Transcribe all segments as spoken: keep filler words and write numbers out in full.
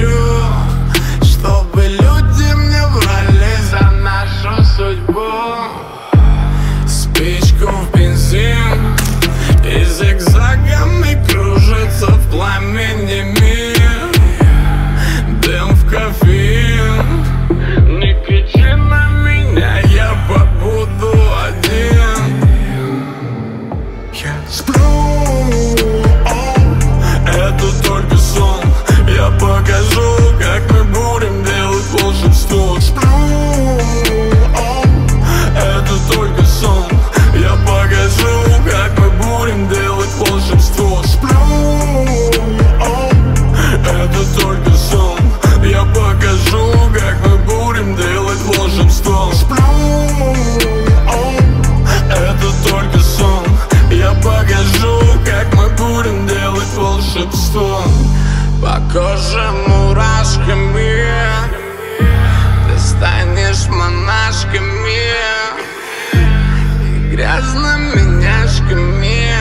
хочу, чтобы люди мне врали за нашу судьбу. Спичку в бензин и зигзагами кружится в пламени мир. Дым в кофеин, не кричи на меня, я побуду один. Я сплю, это только сон. Я покажу, как мы будем делать волшебство. Сплю, это только сон. Я покажу, как мы будем делать волшебство. Сплю, это только сон. Я покажу, как мы будем делать волшебство. Сплю, это только сон. Я покажу, как мы будем делать волшебство. По коже мурашками ты станешь монашками и грязными няшками.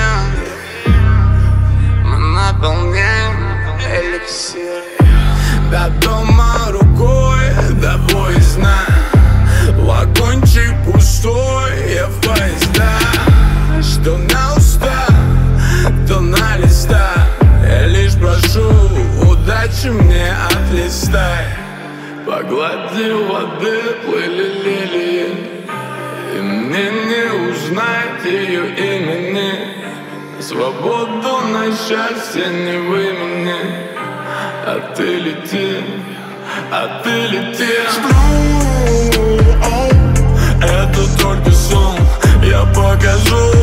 Мы наполняем эликсир. До дома рукой, до поезда. Вагончик пустой, я в поезда. Что на уста, то на листах. Я лишь прошу, удачи мне отлистай. По глади воды плыли лилии, и мне не узнать ее имени. Свободу на счастье не в имени. А ты лети, а ты лети. Сплю, это только сон. Я покажу,